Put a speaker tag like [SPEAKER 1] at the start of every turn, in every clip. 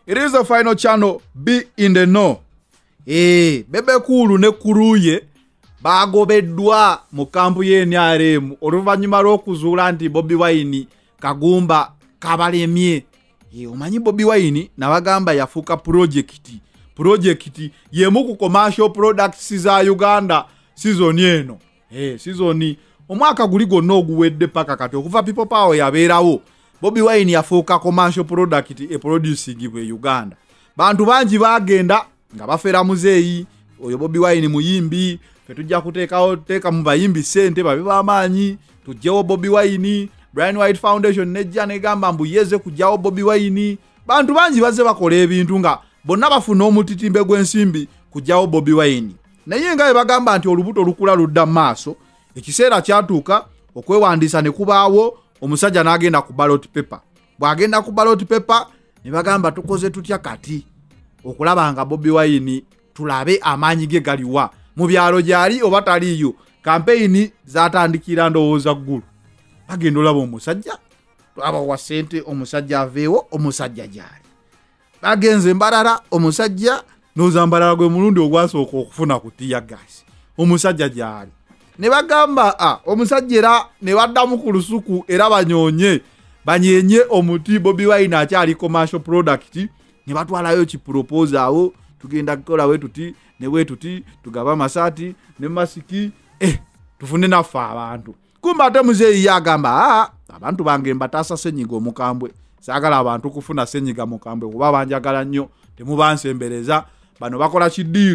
[SPEAKER 1] It is the final channel. Be in the know. Bebe Cool ne Kuruye bagobeddwa mu kampu ye NRM oluvanyuma lw'okuzuula nti Bobi Wine Kagumba kabalemye. Omanyi Bobi Wine nabagamba yafuuka project yemu ku commercial products za Uganda season eno. Season omwaka guli gonna oguwedde paka kati okuva People Power yabeerawo. Bobi Wine yafuuka commercial product producing bwe Uganda. Bantu bangi bagenda nga bafera muzeeyi oyo Bobi Wine muyimbi tujja kuteeka mu bayimbi sente babe b'amaanyi tujjewo Bobi Wine. Brian White Foundation nejja negamba mbuyeze kujjawo Bobi Wine. Bantu bangi baze bakola ebintu nga bonna bafuna omutitimbe gw'ensimbi kujjawo Bobi Wine. Naye nga bagamba nti olubuto lukula ludda maaso ekiseera kyatuuka okwewandiisa ne kubaawo omusajja n'agenda ku ballot paper. Bw'agenda ku ballot paper ne bagamba tukoze tutya kati okulaba nga Bobi Wine tulabe amaanyi ge galiwa mu byalo gyali oba taliyo. Campaign zatandikira ndowooza ggulu. Bagenda olaba omusajja twaba wa sente omusajja aveewo omusajja gyali. Bagenze Mbarara omusajja n'ozambalala gwe mulundi ogwasooka okufuna ku tiya gas omusajja gyali. Ne bagamba omusajja era ne baddamu ku lusuku era banyenye omuti Bobi Wine akyali commercial product ne batwalayo ki proposal awo tugenda kukola wetuti ne wetuti tugaba masaati ne masiki tufune nafa abantu. Kumba ate muzeeyi yagamba abantu bange mbatasa senyiga omukambwe saagala abantu kufuna senyiga mukambwe kuba banjagala nnyo temubansembereza bano bakola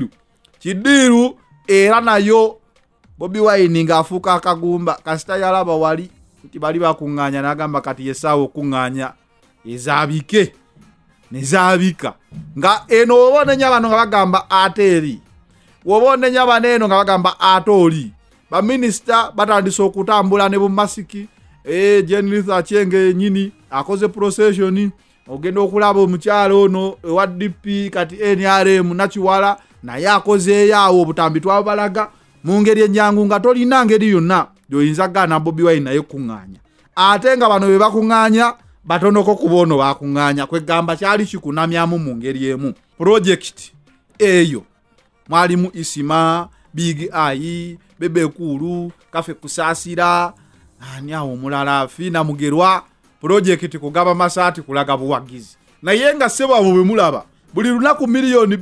[SPEAKER 1] kidiiru era nayo Bobi Wine ngaafuuka Kagumba kasita yalaba wali nti bali bakuŋŋaanya n'agamba kati yesaawo okuŋŋaanya ezaabike nezaabika nga eno obonenya bano nga bagamba ateri wobonenya bano eno nga bagamba atoli baminister batandise okutambula ne bumasiki Jennifer Achenge nyini akoze procession ogenda okulaba omukyalo ono ewa DP kati NRM nakiwala naye akoze yaawo obutambi twabalaga mu ngeri enyangu nga tolina ngeri yonna gyoyinza gana Bobi Wine naye kuŋŋaanya ate nga bano be bakuŋŋaanya batonoko kubono bakuŋŋaanya kwegamba kyali kikunamyamu mu ngeri emu. Project eyo mwalimu Isima Big Eye Bebe Cool Kafe Kusaasira ani awo mulala Fina Mugerwa project kugaba masaati kulaga buwagizi naye nga sebo abo bwe mulaba buli lunaku milioni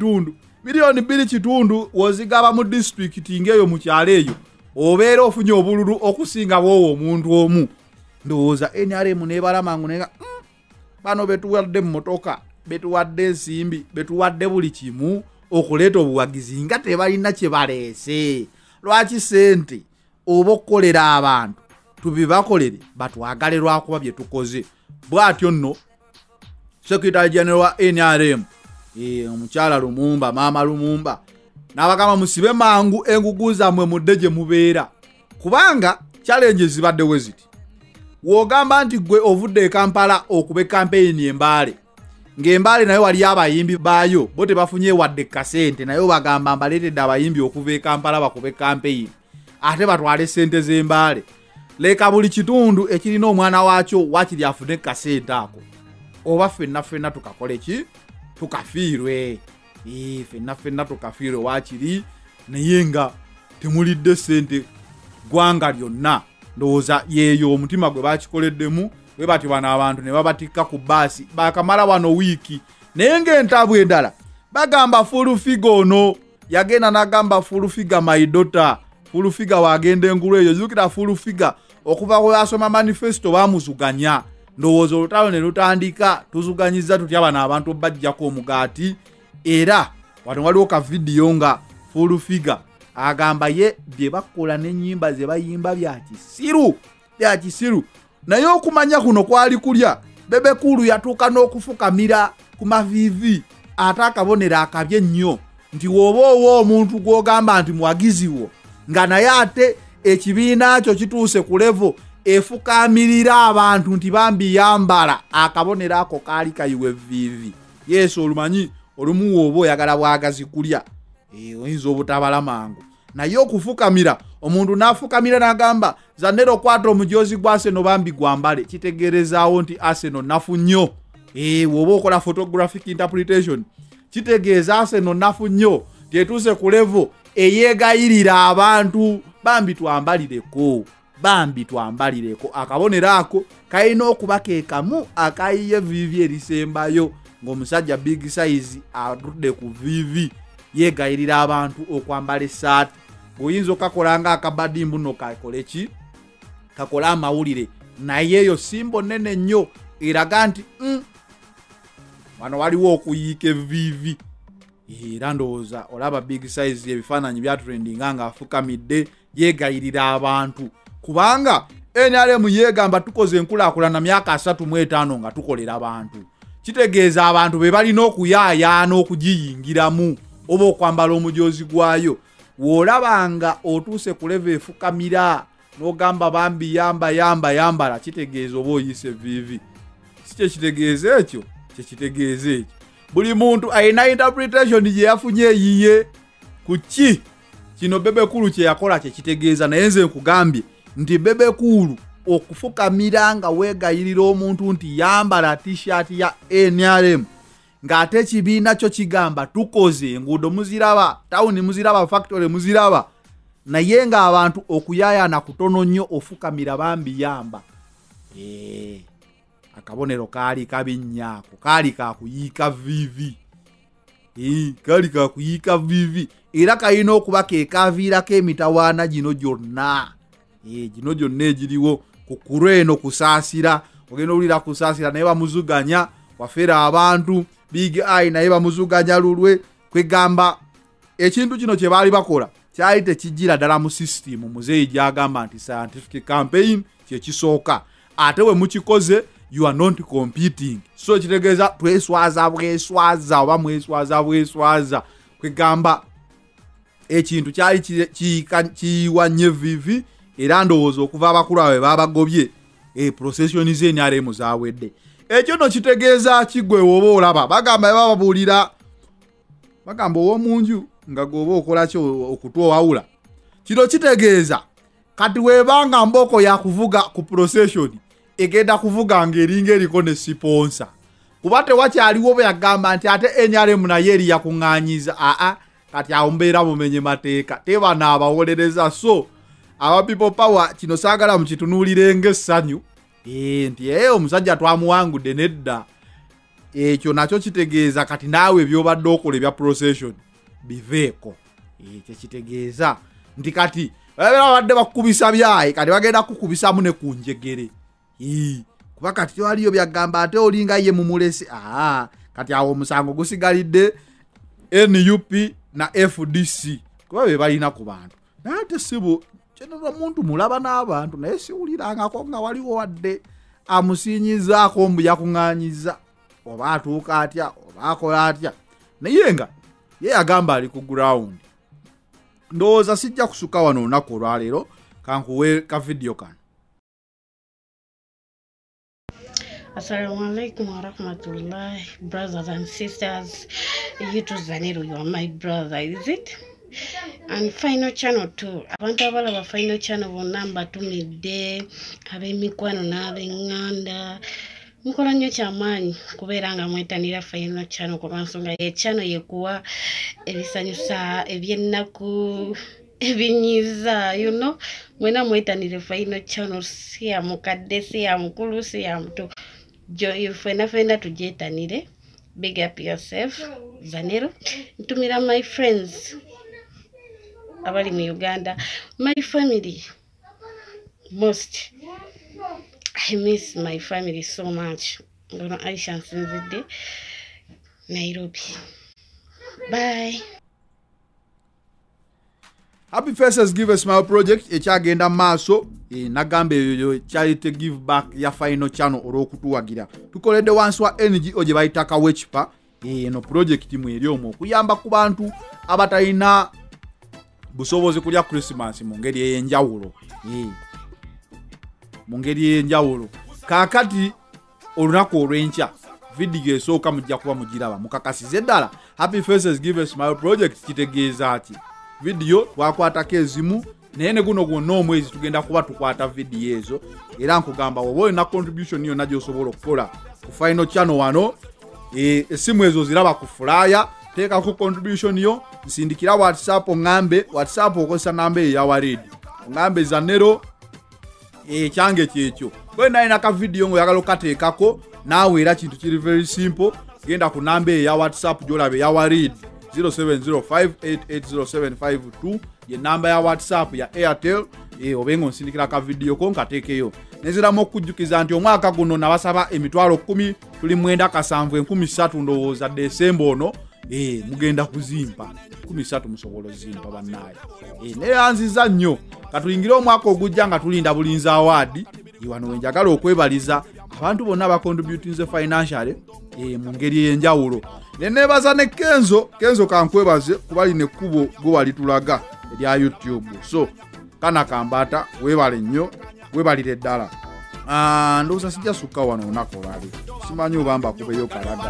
[SPEAKER 1] 2 wozigaba mu district ngeyo mu kyalo eyo obeera ofunye obululu okusinga bwowo omuntu omu. Ndowooza NRM nebalamangu nenga bano betuwadde mmotoka betuwadde ensimbi betuwadde buli kimu okuleeta obuwagizi nga tebalina kye baleese. Lwaki sente oba okukolera abantu tubibakolere batwagale lwakuba bye tukoze. Bwatyo nno Secretary General wa NRM omukyala Lumumba Maama Lumumba n'abagamba musibe mangu engugu zammwe mudde gye mubeera kubanga challenge zibadde weziti. Wogamba nti gwe ovudde Kampala okube campaign Embaale ng'Embaale nayo wali abayimbi baayo bo tebafunye wadde kasente nayo bagamba mbaleetedde abayimbi okuva Kampala bakube campaign ate batwale sente z'Embaale. Leka buli kitundu ekirina omwana waakyo wakiri afune kasente ako oba ffenna tukakole ki tukafiirwe ffenna tukafiirwe wakiri naye nga temulidde sente gwanga lyonna. Ndowooza yeeyo omutima gwe bakikoleddemu bwe bati bano abantu ne babatikka ku baasi bakamala wano wiiki naye ng'entabwe endala bagamba full figure ono yagenda n'agamba full figure my daughter full figure wagenda engulu eyo zukira full figure okuva kwe asoma manifesto bamuzuganya. Ndowooza olutalo ne lutandika tuzuganyiza tutya bano abantu bajjako omugaati era wano waliwo ka video nga full figure agamba ye bye bakola n'ennyimba ze bayimba bya kisiru naye okumanya kuno kwali kulya. Bebe Cool yatuuka n'okufukamira ku mavivi ate akabonera akabye nnyo nti woba omuntu gw'ogamba nti muwagizi wo nga naye ate ekibiina kyo kituuse ku level efukamirira abantu nti bambi yambala akabonera ako kaali kayiwe vivi. Yesu olumanyi olumu woba oyagala bwagazi kulya oyinza obutabala mangu naye okufukamira omuntu n'afukamira n'agamba Zanero kwata omujozi gwa Arsenal bambi gwambale kitegerezaawo nti Arsenal nafu nnyo woba okola photographic interpretation kitegeeza Arsenal nafu nnyo tetuse ku level eyegayirira abantu bambi twambalireko akabonero ako kalina okuba keekamu akayiye vivi erisembayo ng'omusajja big size atudde ku vivi yegayirira abantu okwambala essaati bw'oyinza okakola nga akabadimbu nno kakole ki kakola amawulire naye eyo simbo nene nnyo eraga nti wano waliwo okuyiika vivi era ndowooza olaba big size ebifaananyi byatrendinga nga afukamidde yegayirira abantu kubanga NRM yegamba tukoze enkulaakulana myaka 35 nga tukolera abantu kitegeeza abantu be balina okuyaayaana okugiyingiramu oba okwambala omujoozi gwayo w'olabanga otuuse ku level efukamira n'ogamba bambi yambala kitegeeza oba oyise vivi si kyekitegeeza ekyo kyekitegeeza ekyo buli muntu alina interpretation gye yafunye eyiye ku ki kino bebekulu kye yakola kyekitegeeza naye nze nkugambye nti bebekulu okufukamira nga weegayirira omuntu nti yambala t-shirt ya NRM ng'ate ekibiina kyo kigamba tukoze enguudo muziraba tawuni muziraba factory muziraba naye ng'abantu okuyaayana kutono nnyo ofukamira bambi yamba akabonero kaali kabinnyako kaali kakuyiika vivi era kalina okuba keekaviirako emitawaana gino gyonna egiriwo ku kulweno kusaasira ogenda olira kusaasira naye bamuzuganya wafera abantu big eye naye bamuzuganya lulwe kwegamba ekintu kino kye baali bakola kyali tekijjira ddala mu system muzeeyi gyagamba nti scientific campaign kyekisooka ate we mukikoze you are not competing so kitegeeza tweswaza oba mweswaza kwegamba ekintu kyali kiwanye vivi era ndowooza okuva abakulu abe babagobye procession ze NRM zawedde ekyo no kitegeeza kigwe woba olaba bagamba bababuulira bagamba ow'omunju nga goba okola kyo okutwawula kino kitegeeza kati webanga mboko yakuvuga ku procession egenda kuvuga ngeringa eriko ne sponsor kuba tewakyaliwo byagamba nti ate NRM naye eri yakuŋŋaanyiza kati awo mbeera mumenye mateeka teba n'abawolereza so aba people power kino saagala mukitunuulire ng'essanyu nti omusajja twamuwangudde nedda ekyo nakyo kitegeeza kati naawe byobadde okola ebya procession biveeko kyekitegeeza nti kati babadde bakukubisa byayi kati bagenda kukubisamu ne ku njegere kuba kati waliyo byagamba ate olinga ye mumulesi kati awo omusango gusigalidde NUP na FDC kuba be balina ku bantu nate sibu kyenova muntu mulaba n'abantu naye siwulirangako nga waliwo wadde amusinyizaako mbu yakuŋŋaanyiza oba atuuka atya oba akola atya naye nga ye yagamba ali ku ground ndowooza sijja kusuka wano olunaku olwaleero kankuwe ka video kano.
[SPEAKER 2] Assalamu alaikum wa rahmatullahi, brothers and sisters. You to Zanero, you are my brother, is it? And final channel too. Abantu abalaba final channel number 2 midde ab'emikwano n'ab'enganda mukola nnyo kyamaanyi kubeera nga mwetanira final channel kuba nsonga ye channel yekuwa ebisanyusa ebyennaku ebinyiza mwena mwetanire final channel si ya mukadde si ya mukulu si ya muto fena tujetanire. Big up yourself Zanero. Ntumira my friends abali mu Uganda, my family most. I miss my family so much. Ngono Aisha Nsinzidde, Nairobi. Bye.
[SPEAKER 1] Happy Faces Give a Smile project ekyagenda maaso nagambe eyo charity give back ya final channel olw'okutuwagira tukoledde wansi wa NGO gye bayita Kawechipa eno project mweri omwo okuyamba ku bantu abatalina busobozi kulya Christmas mu ngeri ey'enjawulo kakati olunaku olw'enkya video esooka mujja kuba mugiraba mukakasize ddala Happy Faces Give a Smile project kitegeeza ati video twakwatako ezimu naye ne guno gwonna omwezi tugenda kuba tukwata vidiyo ezo era nkugamba woba olina contribution yonna gy'osobola okukola ku final channel wano essimu ezo ziraba ku fulaya teekako contribution yo nsindikira whatsapp oŋŋambe whatsapp okozesa namba eyo eya Warid oŋŋambe zanero ekyange kyekyo bwe nalina ka vidiyo ng'oyagala okateekako naawe era kintu kiri very simple genda ku namba eyo eya whatsapp gy'olaba eya Warid 0705880752 ye namba ya whatsapp ya Airtel obenga onsindikira ka vidiyo ko nkateekeyo neziramu okujjukiza nti omwaka guno nabasaba emitwalo 10 tuli mwenda kasanvu 13 ndowooza Desemba ono mugenda kuzimpa 13 musobola zimpa bannaye neyanziza nnyo katuyingire omwaka ogujja nga tulinda bulinzi award wano wenjagala okwebaliza abantu bonna bacontributinze financially mu ngeri y'enjawulo nenebaza ne Kenzo kankwebaze kuba line ekkubo gwe walitulaga erya YouTube so kana kambata webale nnyo webalire ddala ndowooza sijja sukka wano olunaku lwali simanyi obamba kubeyo kalaga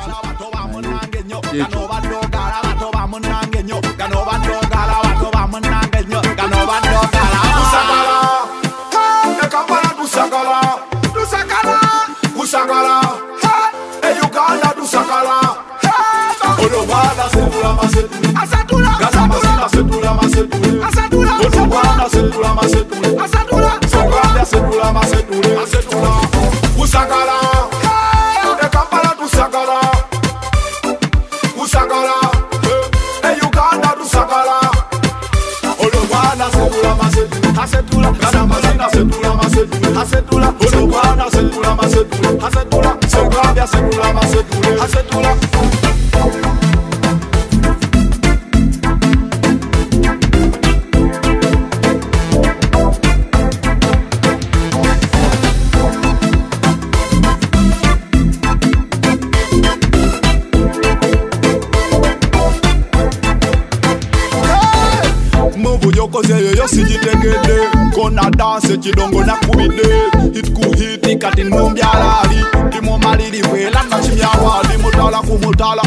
[SPEAKER 3] Kona danse chidongo na kubide hit ku hit kati numbyalali timo maliri wela na chimyawali mutala ku mutala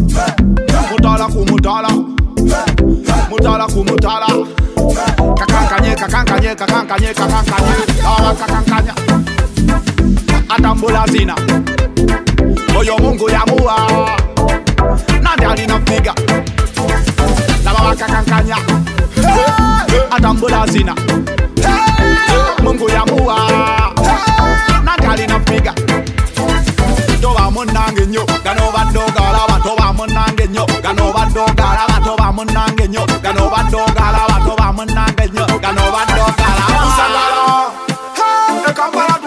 [SPEAKER 3] kakankanye kakankanya atambula zina oyo Mungu yamuwa nandi alina figa laba kakankanya atambula zina Mungu yamuwa nandi alina figa toba munange nyo gano badogala batoba munange nyo gano badogala batoba munange nyo gano badogala batoba munange nyo gano badogala usagala Kampala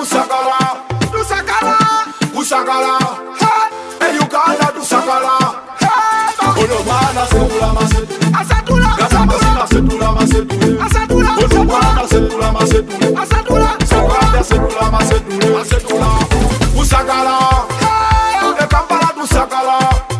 [SPEAKER 3] usagala Uganda tusagala Olomana setula masetu asadula Gazamazina setula masetu asadula Olomana setula masetu asadula Sogabia setula masetu asadula usagala Kampala tusagala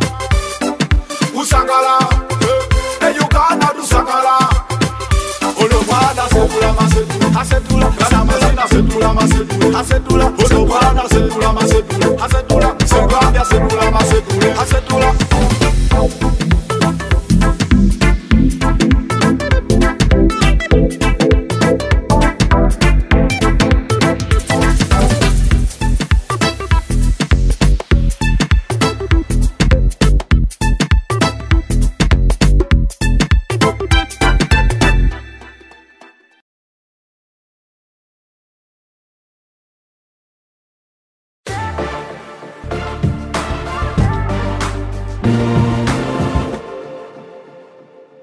[SPEAKER 3] usagala Uganda tusagala Olomana setula masetu asadula Gazamazina setula masetu asadula Olomana setula masetu asadula Sogabia setula masetu asadula
[SPEAKER 4] you.